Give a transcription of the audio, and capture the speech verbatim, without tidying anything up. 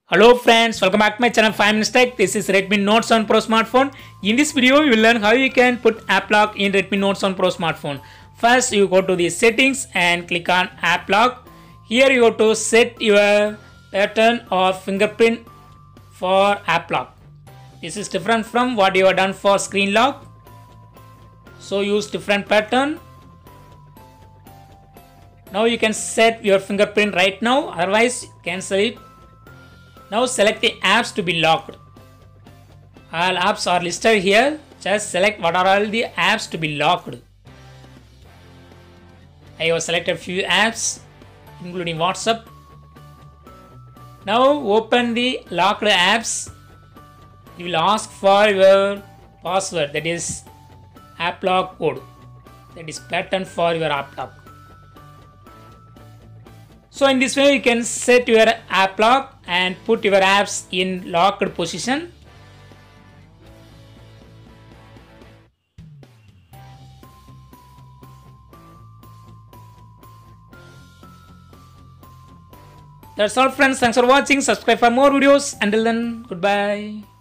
Hello friends, welcome back to my channel five minutes Tech. This is Redmi Note seven Pro smartphone. In this video, you will learn how you can put app lock in Redmi Note seven Pro smartphone. First, you go to the settings and click on app lock. Here you go to set your pattern or fingerprint for app lock. This is different from what you have done for screen lock. So use different pattern. Now you can set your fingerprint right now, otherwise cancel it. Now select the apps to be locked. All apps are listed here. Just select what are all the apps to be locked. I have selected few apps including WhatsApp. Now open the locked apps. You will ask for your password, that is app lock code, that is pattern for your app lock. So in this way you can set your app lock and put your apps in locked position. That's all friends. Thanks for watching. Subscribe for more videos. Until then, goodbye.